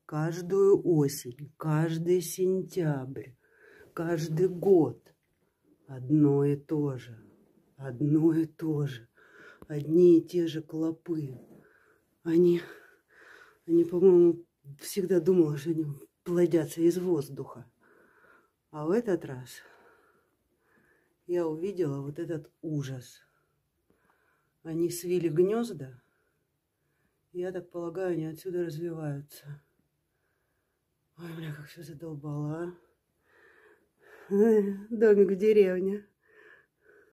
каждую осень, каждый сентябрь, каждый год одно и то же, одно и то же, одни и те же клопы. Они, по-моему, всегда думала, что они плодятся из воздуха. А в этот раз я увидела вот этот ужас. Они свили гнезда. Я так полагаю, они отсюда развиваются. Ой, бля, как все задолбало, а. Домик в деревне.